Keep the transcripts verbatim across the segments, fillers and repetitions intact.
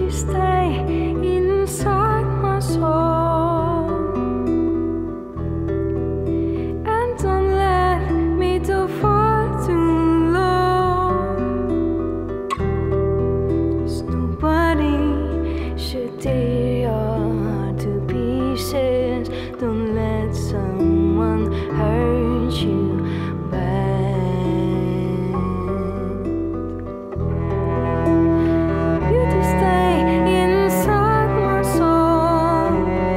Beauty, stay inside my soul, and don't let me to fall too low. 'Cause nobody should tear your heart to pieces. Don't let someone hurt you bad. Beauty, stay inside my soul,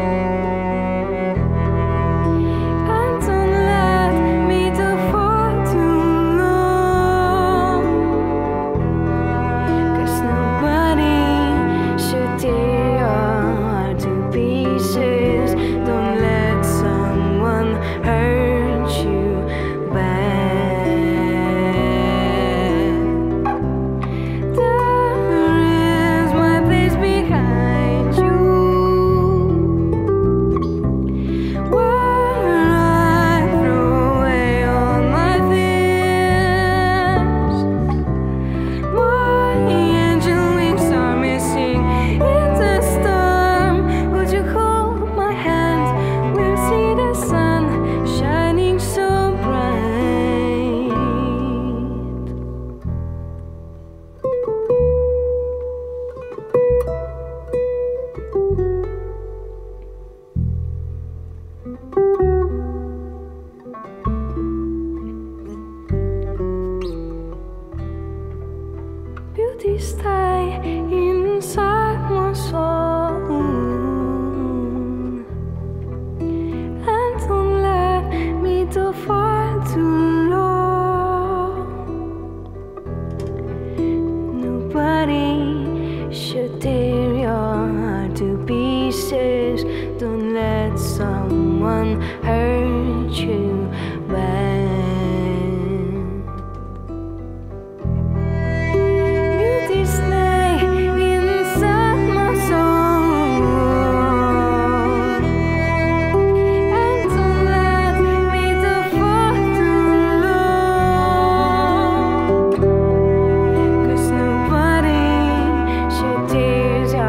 and don't let me to fall too low. 'Cause nobody should tear your heart to pieces. Don't let someone hurt you bad. There is my place behind you, where I throw away all my fears. My angel wings are missing in the storm. Would you hold my hand? We'll see the sun shining so bright. Beauty, stay inside my soul, and don't let me to fall too low. Nobody should tear your heart to pieces. Don't let someone hurt you bad. Beauty, stay inside my soul, and don't let me to fall too low. 'Cause nobody should tear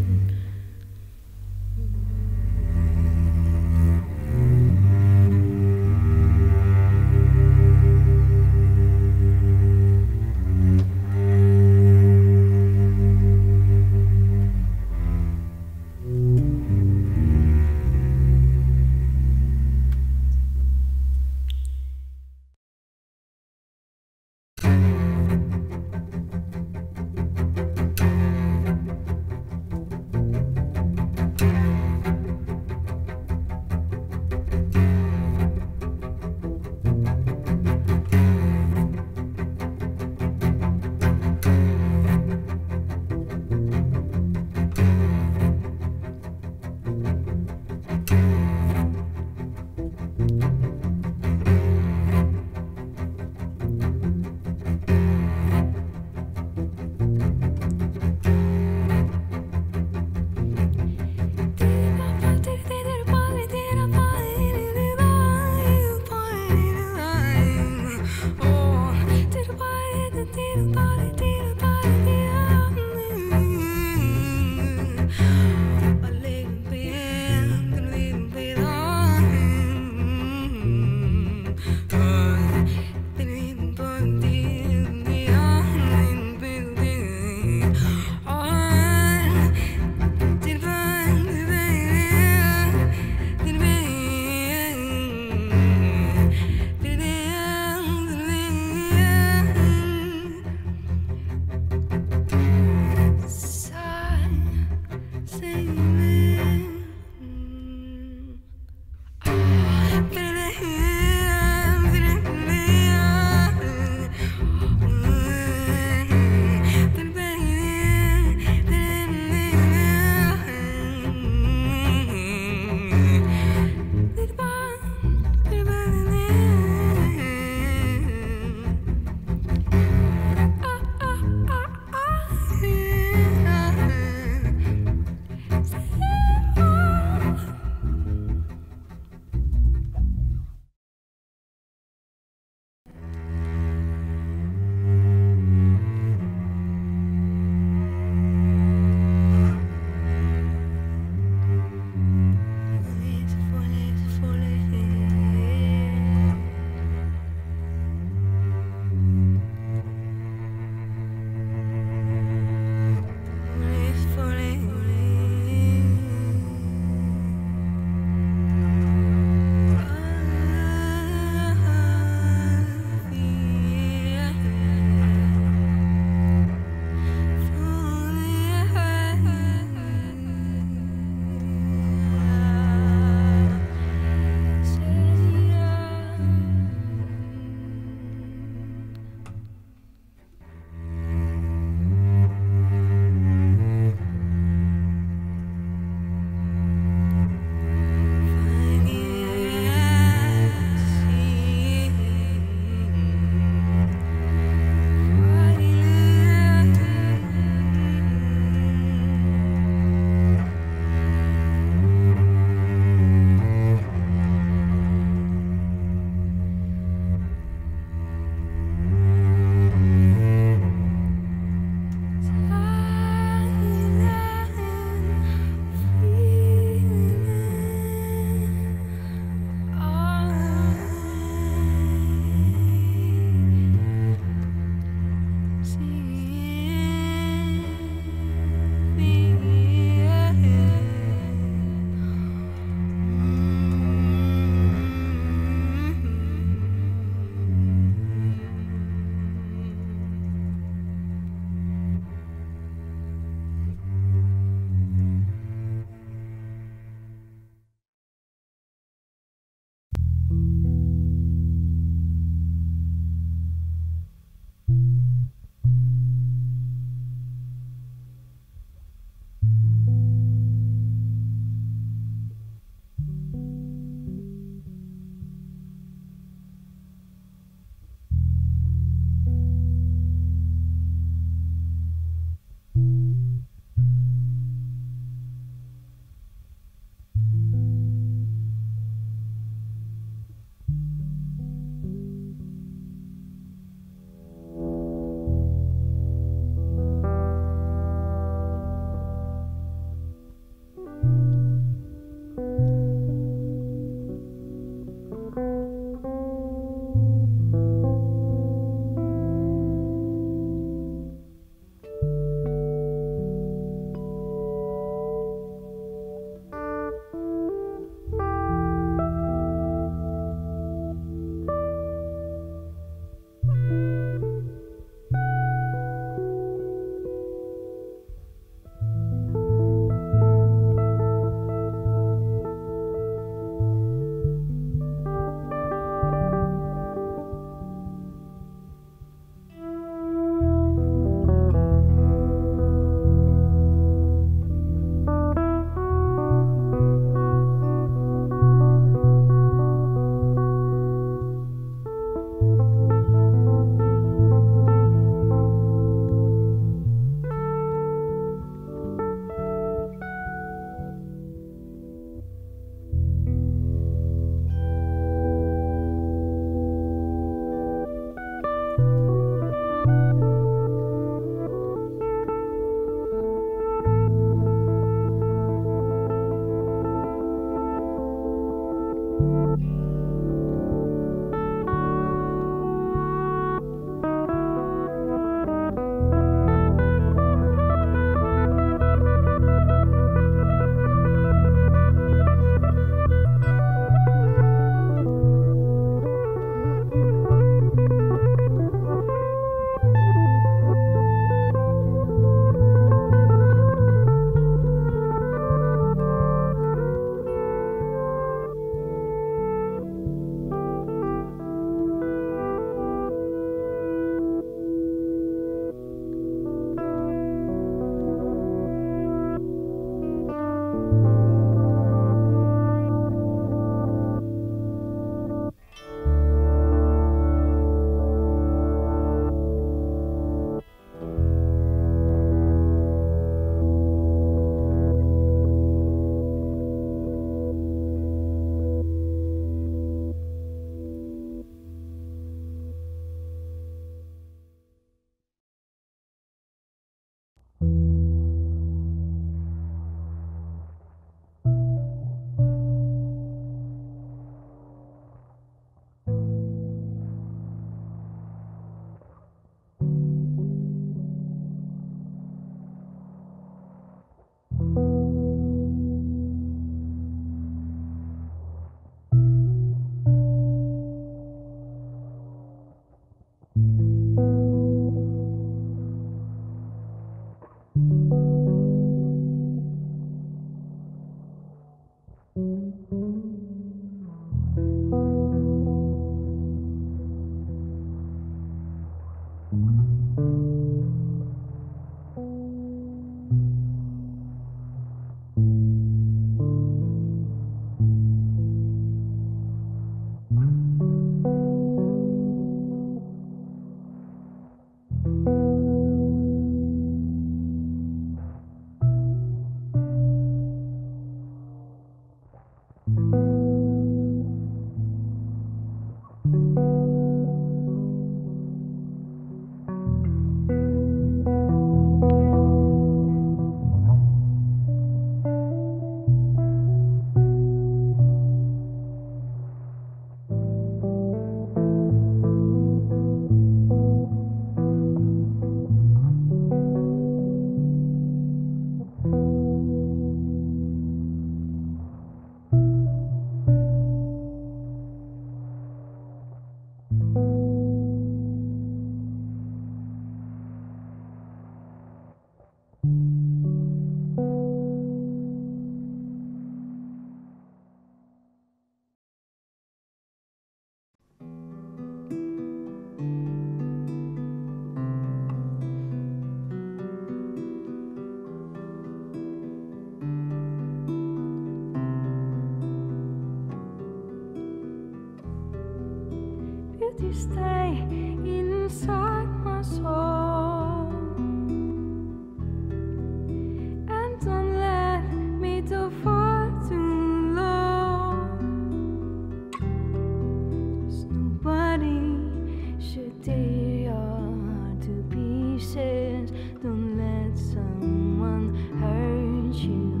pieces. Don't let someone hurt you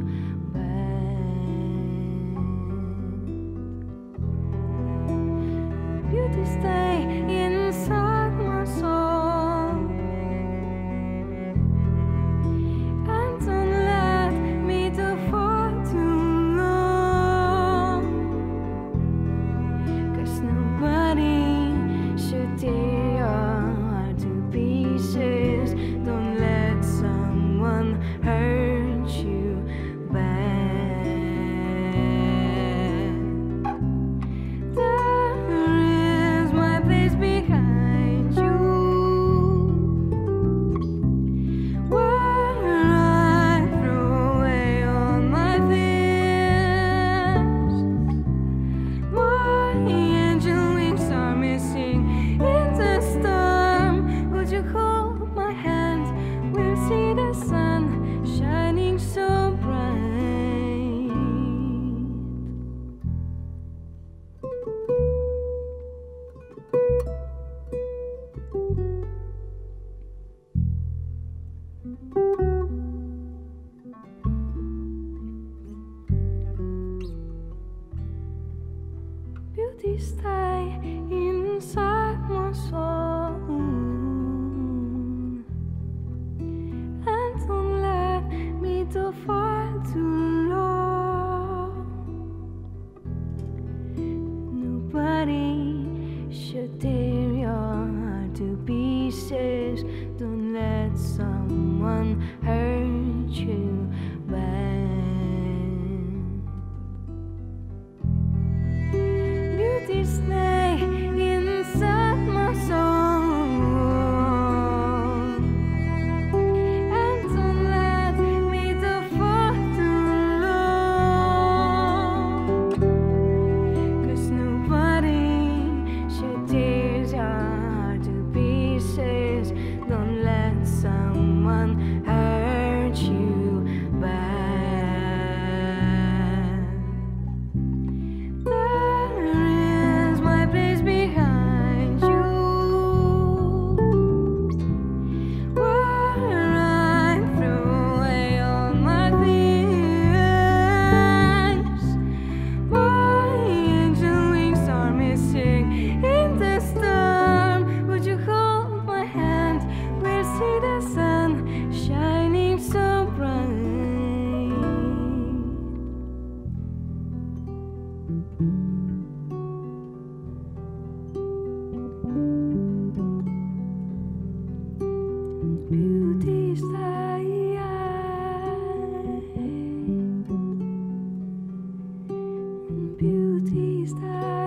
bad. Beauty stay inside my soul, and don't let me to fall too long. 'Cause nobody should tear your heart to pieces. Don't let someone hurt you bad. There is my place behind you, where I throw away all my fears. My angel wings are missing in the storm. Would you hold my hand? We'll see the sun shining so bright. Beauty stay inside my soul, and don't let me to fall too long. Nobody should tear your heart to pieces. Don't let someone hurt you bad. Beauty stay inside my soul, and don't let me to fall too long. 'Cause nobody should tear your heart to pieces. Don't let someone hurt you bad. There is my place behind you, where I throw away all my fears. My angel wings are missing in the storm. Would you hold my hand? We'll see the sun shining so bright. Beauty stay, beauty stay.